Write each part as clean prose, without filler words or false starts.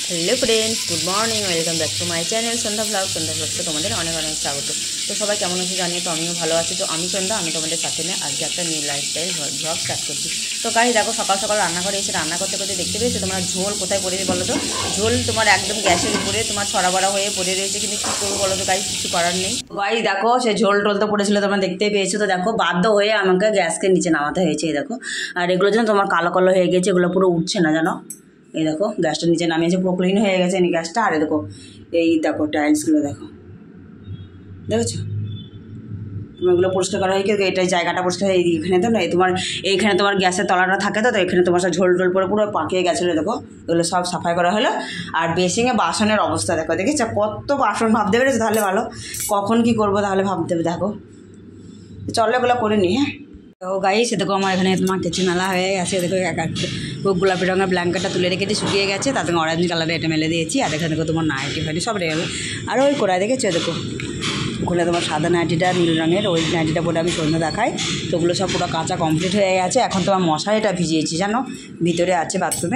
Hello friends, good morning, welcome back to my channel Sandhya ব্লগসে তোমাদের অনেক অনেক স্বাগত। তো সবাই কেমন আছে জানিয়ে, তো আমিও ভালো আছি। তো আমি সন্ধ্যা, আমি তোমাদের সাথে নিয়ে আজকে একটা নিউ লাইফস্টাইল ব্লগ স্টার্ট করছি। তো গাড়ি দেখো, সকাল সকাল রান্নাঘরে এসে রান্না করতে করতে দেখতে পেয়েছো তোমরা ঝোল কোথায় পড়ে বলো তো। ঝোল তোমার একদম গ্যাসের উপরে তোমার ছড়া বড়া হয়ে পড়ে রয়েছে, কিন্তু কী করবো বলো তো গাড়ি, কিছু করার নেই। গাড়ি দেখো, সে ঝোল টোল তো পড়েছিল তোমরা দেখতে পেয়েছো। তো দেখো বাধ্য হয়ে আমাকে গ্যাসকে নিচে নামাতে হয়েছে। এই দেখো, আর এগুলো যেন তোমার কালো কালো হয়ে গেছে, এগুলো পুরো উঠছে না জানো। এই দেখো গ্যাসটা নিচে নামিয়েছে, পুরো ক্লিন হয়ে গেছে এই গ্যাসটা। আর দেখো এই দেখো টাইলসগুলো দেখো, দেখেছো এগুলো পরিষ্কার করা হয়ে গেছে। এটা জায়গাটা পরিষ্কার হয়ে এখানে তো না, তোমার এইখানে তোমার গ্যাসের তলাটা থাকে, তো এখানে তোমার সব ঝোল টোল পরে পুরো পাকিয়ে গেছিলো। দেখো এগুলো সব সাফাই করা হলো। আর বেসিংয়ে বাসনের অবস্থা দেখো, দেখেছো কত বাসন, ভাবতে পেরেছো তাহলে ভালো, কখন কি করবো তাহলে ভাবতে হবে। দেখো চলো এগুলো করে নি। হ্যাঁ দেখো গাইস, দেখো আমার এখানে তোমার কেচি মেলা হয়ে গেছে। দেখো গোলাপি রঙের ব্ল্যাঙ্কেটটা তুলে রেখেছি, শুকিয়ে গেছে, তাতে অরেঞ্জ কালারে এটা মেলে দিয়েছি। আর এখানে দেখো তোমার নাইটি ফাইটি সব রেখে, আর ওই করা দেখেছো দেখো ওখানে তোমার সাদা নাইটিটা নীল রঙের, ওই নাইটিটা পরে আমি সন্ধ্যা দেখাই। তো ওগুলো সব পুরো কাঁচা কমপ্লিট হয়ে গেছে। এখন তোমার মশারিটা ভিজিয়েছি জানো, ভিতরে আছে বাথরুমে।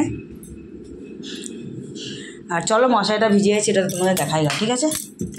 আর চলো মশারিটা ভিজিয়েছি, এটা তোমাদের দেখাই না, ঠিক আছে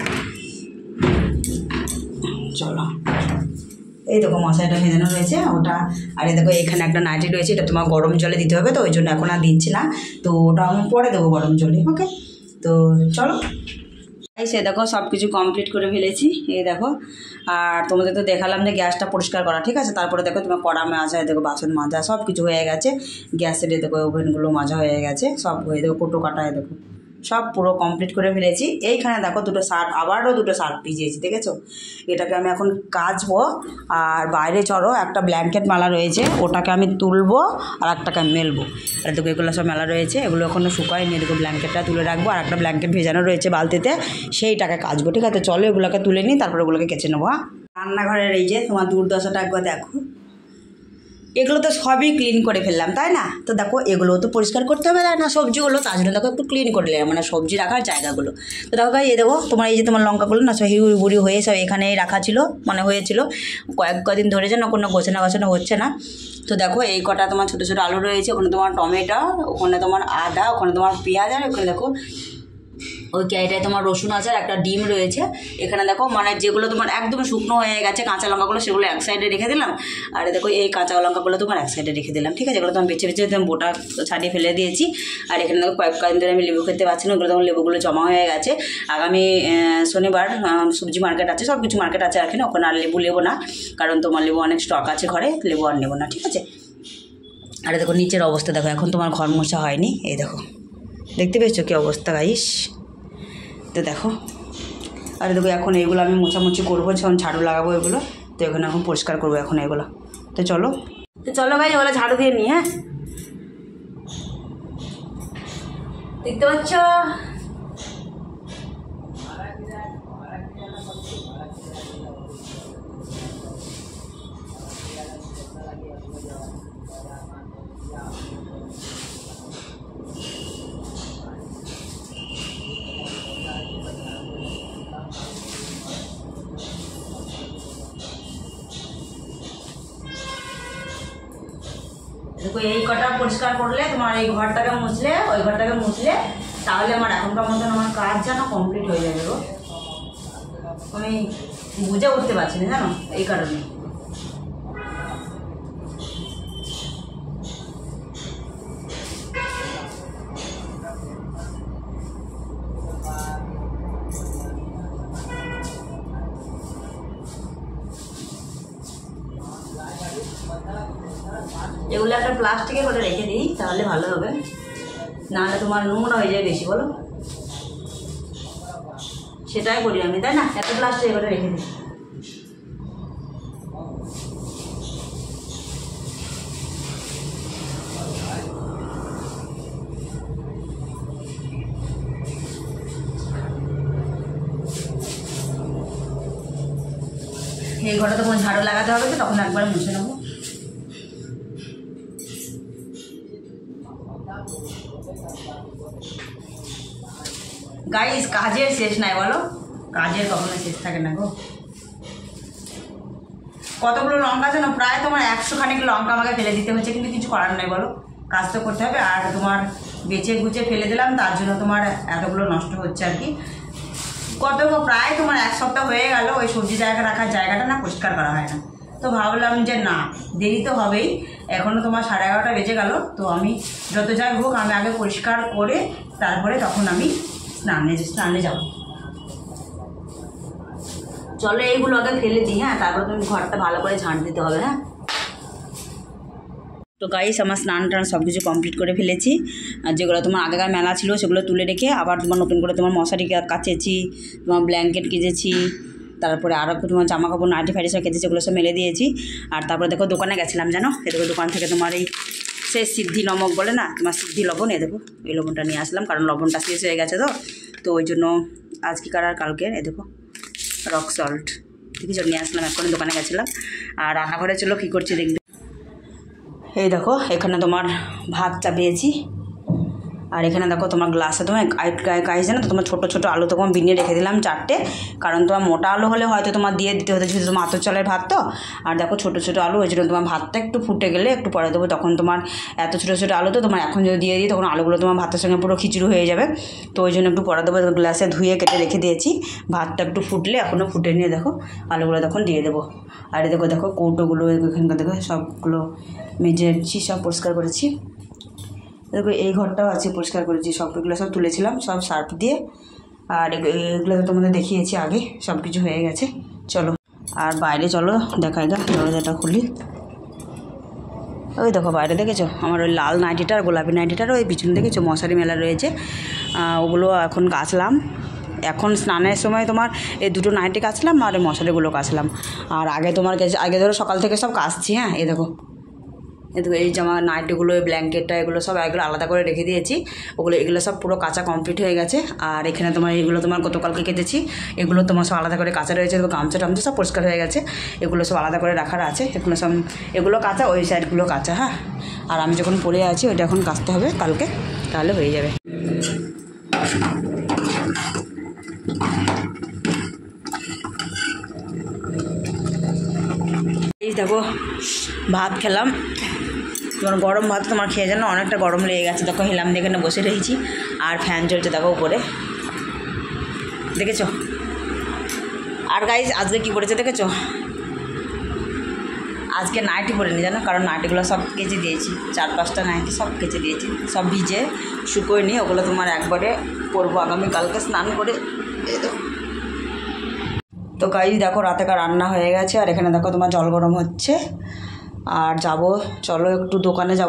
চলো। এই দেখো মশারিটা ভেজানো রয়েছে ওটা। আর এই দেখো এখানে একটা নাইটি রয়েছে, এটা তোমার গরম জলে দিতে হবে, তো ওই জন্য এখন আর দিচ্ছি না, তো ওটা আমি পরে দেবো গরম জলে। ওকে, তো চলো সে দেখো সব কিছু কমপ্লিট করে ফেলেছি। এই দেখো, আর তোমাদের তো দেখালাম যে গ্যাসটা পরিষ্কার করা, ঠিক আছে। তারপরে দেখো তোমার কড়া মাজা, দেখো বাসন মাজা সব কিছু হয়ে গেছে। গ্যাসের দেখো ওভেনগুলো মাজা হয়ে গেছে, সব হয়ে দেখো কোটো কাটায় দেখো সব পুরো কমপ্লিট করে ফেলেছি। এইখানে দেখো দুটো শার্ট, আবারও দুটো শার্ট ভিজিয়েছি, দেখেছো। এটাকে আমি এখন কাচবো। আর বাইরে চড়ো একটা ব্ল্যাঙ্কেট মেলা রয়েছে, ওটাকে আমি তুলবো আর একটাকে মেলবো। আর দেখো এগুলো সব মেলা রয়েছে, এগুলো এখনও শুকায়নি। দেখো ব্ল্যাঙ্কেটটা তুলে রাখবো, আর একটা ব্ল্যাঙ্কেট ভেজানো রয়েছে বালতিতে, সেইটাকে কাচবো, ঠিক আছে। চলো এগুলোকে তুলে নিই, তারপরে ওগুলোকে কেচে নেবো। রান্নাঘরের এই যে তোমার দুর্দশাটা একবার দেখো, এগুলো তো সবই ক্লিন করে ফেললাম তাই না। তো দেখো এগুলোও তো পরিষ্কার করতে হবে তাই না, সবজিগুলো, তার জন্য দেখো একটু ক্লিন করে নিলাম, মানে সবজি রাখার জায়গাগুলো। তো দেখো ভাই এই দেখো তোমার এই যে তোমার লঙ্কাগুলো না সব হিউড়ি বুড়ি হয়ে সব এখানেই রাখা ছিল, মানে হয়েছিল কদিন ধরে যেন কোনো গোছানো হচ্ছে না। তো দেখো এই কটা তোমার ছোটো ছোটো আলু রয়েছে, ওখানে তোমার টমেটো, ওখানে তোমার আদা, ওখানে তোমার পেঁয়াজ, আর ওখানে দেখো ওই ক্যারিটায় তোমার রসুন আছে, আর একটা ডিম রয়েছে। এখানে দেখো মানে যেগুলো তোমার একদম শুকনো হয়ে গেছে কাঁচা লঙ্কাগুলো, সেগুলো এক সাইডে রেখে দিলাম। আর দেখো এই কাঁচা লঙ্কাগুলো তোমার এক সাইডে রেখে দিলাম, ঠিক আছে। এগুলো তোমার বেছে বেছে বোটা ছাড়িয়ে ফেলে দিয়েছি। আর এখানে দেখো কয়েকদিন ধরে আমি লেবু খেতে পারছি না, ওগুলো তখন লেবুগুলো জমা হয়ে গেছে। আগামী শনিবার সবজি মার্কেট আছে, সব কিছু মার্কেট আছে এখানে, ওখানে আর লেবু নেবো না, কারণ তোমার লেবু অনেক স্টক আছে ঘরে, লেবু আর নেবো না, ঠিক আছে। আর দেখো নিচের অবস্থা দেখো, এখন তোমার ঘর মোছা হয়নি, এই দেখো দেখতে পেয়েছো কী অবস্থা গাইস। তো দেখো, আর দেখো এখন এগুলো আমি মোছামুছি করবো, যখন ঝাড়ু লাগাবো এগুলো, তো এখানে এখন পরিষ্কার করবো এখন এগুলো। তো চলো ভাই এগুলো ঝাড়ু দিয়ে নিই। হ্যাঁ দেখতে পাচ্ছ দেখো এই কটা পরিষ্কার করলে তোমার এই ঘরটাকে মুছলে, ওই ঘরটাকে মুছলে, তাহলে আমার এখনকার মতন আমার কাজ যেন কমপ্লিট হয়ে যাবে গো। আমি বুঝে উঠতে পারছি না জানো, এই কারণে। এগুলো একটা প্লাস্টিকে করে রেখে দিই, তাহলে ভালো হবে, নাহলে তোমার নোংরা হয়ে যায় বেশি, বলো। সেটাই করি আমি তাই না, এত প্লাস্টিকে করে রেখে দিই। এই ঘরটা তখন ঝাড়ু লাগাতে হবে, তো তখন একবার মুছে নেবো। গাইস কাজের শেষ নাই বলো, কাজের কখনো শেষ থাকে না গো। কতগুলো লঙ্কা জানো, প্রায় তোমার 100 খানিক লঙ্কা আমাকে ফেলে দিতে হচ্ছে, কিন্তু কিছু করার নাই বলো, কাজ তো করতে হবে। আর তোমার বেচে গুচে ফেলে দিলাম, তার জন্য তোমার এতগুলো নষ্ট হচ্ছে আর কি। প্রায় তোমার 1 সপ্তাহ হয়ে গেল ওই সবজি রাখার জায়গাটা না পরিষ্কার করা হয় না। তো ভাবলাম যে না, দেরি তো হবেই, এখনও তোমার 11:30 বেজে গেল, তো আমি যত যাই হোক আমি আগে পরিষ্কার করে তারপরে তখন আমি স্নানে যাব। চলো এইগুলো আগে ফেলে দিই, হ্যাঁ, তারপরে তুমি ঘরটা ভালো করে ঝাঁট দিতে হবে। হ্যাঁ, তো গাইস আমার স্নান টান সব কিছু কমপ্লিট করে ফেলেছি। আর যেগুলো তোমার আগেকার মেলা ছিল সেগুলো তুলে রেখে আবার তোমার নতুন করে তোমার মশারি কাচেছি, তোমার ব্ল্যাঙ্কেট কেচেছি, তারপরে আরও তোমার জামা কাপড় নাইটি ফাইটি সব কেচেছি, ওগুলো সব মেলে দিয়েছি। আর তারপরে দেখো দোকানে গেছিলাম জানো, এ দেখো দোকান থেকে তোমার এই সে সিদ্ধি নমক বলে না, তোমার সিদ্ধি লবণ, এ দেখো এই লবণটা নিয়ে আসলাম, কারণ লবণটা শেষ হয়ে গেছে তো ওই জন্য আজকেকার আর কালকের এ দেখো রক সল্ট ঠিক আছে নিয়ে আসলাম, এখন দোকানে গেছিলাম। আর রান্নাঘরে চলো কী করছি দেখবে। এই দেখো এখানে তোমার ভাত চাপিয়েছি, আর এখানে দেখো তোমার গ্লাসে তোমার গাইস জানো তো তোমার ছোটো ছোটো আলু তোমার বিনিয়ে রেখে দিলাম 4টে, কারণ তোমার মোটা আলু হলে হয়তো তোমার দিয়ে দিতে হতো, যেহেতু তোমার আতর চালের ভাত তো। আর দেখো ছোটো ছোটো আলু, ওই জন্য তোমার ভাতটা একটু ফুটে গেলে একটু পরে দেবো, তখন তোমার এত ছোটো ছোটো আলু তো তোমার এখন যদি দিয়ে দিই তখন আলুগুলো তোমার ভাতের সঙ্গে পুরো খিচুড়ি হয়ে যাবে, তো ওই জন্য একটু পরে দেবো। গ্লাসে ধুয়ে কেটে রেখে দিয়েছি, ভাতটা একটু ফুটলে এখনও ফুটে নিয়ে দেখো আলুগুলো তখন দিয়ে দেবো। আর দেখো দেখো কৌটোগুলো এখানকার দেখো সবগুলো মেজেছি, সব পরিষ্কার করেছি। দেখো এই ঘরটাও আছে পরিষ্কার করেছি, সবগুলো সব তুলেছিলাম সব সার্ফ দিয়ে, আর এগুলো তো তোমাদের দেখিয়েছি আগে, সব কিছু হয়ে গেছে। চলো আর বাইরে চলো দেখাই গা, দরজাটা খুলি। ওই দেখো বাইরে দেখেছো আমার ওই লাল নাইটিটা আর গোলাপি নাইটিটার ওই পিছনে দেখেছো মশারি মেলা রয়েছে, ওগুলো এখন কাচলাম। এখন স্নানের সময় তোমার এই দুটো নাইটি কাচলাম আর মশারিগুলো কাচলাম। আর আগে তোমার আগে ধরো সকাল থেকে সব কাচছি। হ্যাঁ, এই দেখো এই জামা নাইটিগুলো, এই ব্ল্যাঙ্কেটটা, এগুলো সব এগুলো আলাদা করে রেখে দিয়েছি, এগুলো সব পুরো কাঁচা কমপ্লিট হয়ে গেছে। আর এখানে তোমার এগুলো তোমার গতকালকে কেটেছি, এগুলো তোমার সব আলাদা করে কাঁচা রয়েছে, গামছা টামছা সব পরিষ্কার হয়ে গেছে, এগুলো সব আলাদা করে রাখার আছে, এগুলো কাঁচা, ওই সাইডগুলো কাঁচা। হ্যাঁ, আর আমি যখন পরে আছি ওইটা এখন কাচতে হবে কালকে, তাহলে হয়ে যাবে। এই দেখো ভাত খেলাম, তোমার গরম ভাত তোমার খেয়ে যেন অনেকটা গরম লেগে গেছে, দেখো হেলাম দিয়ে এখানে বসে রয়েছি, আর ফ্যান চলছে দেখো উপরে, দেখেছো। আর গাইজ আজকে কী করেছে দেখেছো, আজকে নাইটি পরিনি জানো, কারণ নাইটিগুলো সব কেচে দিয়েছি, 4-5টা নাইটি সব কেচে দিয়েছি, সব ভিজে শুকোয় নি, ওগুলো তোমার একবারে পরবো আগামীকালকে স্নান করে। তো গাইজ দেখো রাতেকার রান্না হয়ে গেছে, আর এখানে দেখো তোমার জল গরম হচ্ছে। আর চলো একটু দোকানে যাব,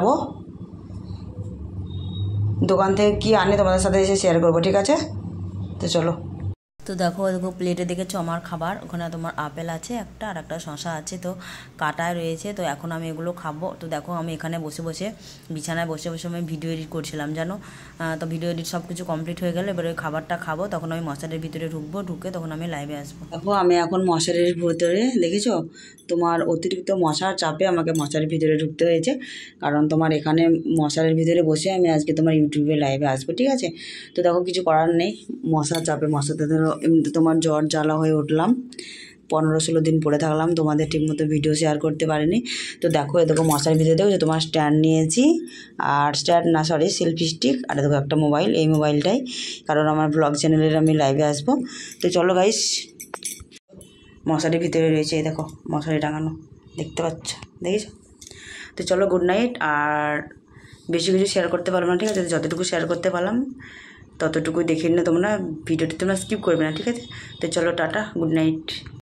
দোকান থেকে কি আনি তোমাদের সাথে এসে শেয়ার করবো, ঠিক আছে? তো চলো। তো দেখো প্লেটে দেখেছো আমার খাবার, ওখানে তোমার আপেল আছে একটা, আর একটা শশা আছে, তো কাটায় রয়েছে, তো এখন আমি এগুলো খাবো। তো দেখো আমি এখানে বসে বসে বিছানায় বসে বসে আমি ভিডিও এডিট করছিলাম জানো, তো ভিডিও এডিট সব কিছু কমপ্লিট হয়ে গেলে এবার ওই খাবারটা খাবো, তখন আমি মশারির ভিতরে ঢুকে তখন আমি লাইভে আসবো। দেখো আমি এখন মশারির ভিতরে, দেখেছো তোমার অতিরিক্ত মশার চাপে আমাকে মশারির ভিতরে ঢুকতে হয়েছে, কারণ তোমার এখানে মশারির ভিতরে বসে আমি আজকে তোমার ইউটিউবে লাইভে আসবো, ঠিক আছে? তো দেখো কিছু করার নেই, মশার চাপে মশাতে ধরো এমনিতে তোমার জ্বর জ্বালা হয়ে উঠলাম, 15-16 দিন পরে থাকলাম, তোমাদের ঠিকমতো ভিডিও শেয়ার করতে পারিনি। তো দেখো দেখো মশারির ভিতরে দেখো যে তোমার স্ট্যান্ড নিয়েছি, আর সেলফি স্টিক, আর দেখো একটা মোবাইল, এই মোবাইলটাই, কারণ আমার ব্লগ চ্যানেলের আমি লাইভে আসবো। তো চলো গাইস, মশারির ভিতরে রয়েছে, এই দেখো মশারি টাঙানো, দেখতে পাচ্ছ, দেখেছো? তো চলো গুড নাইট। আর বেশি কিছু শেয়ার করতে পারবো না, ঠিক আছে? যতটুকু শেয়ার করতে পারলাম ততটুকুই দেখে নিলে তোমরা, ভিডিওটি তোমরা স্কিপ করবে না, ঠিক আছে? তো চলো টাটা, গুড নাইট।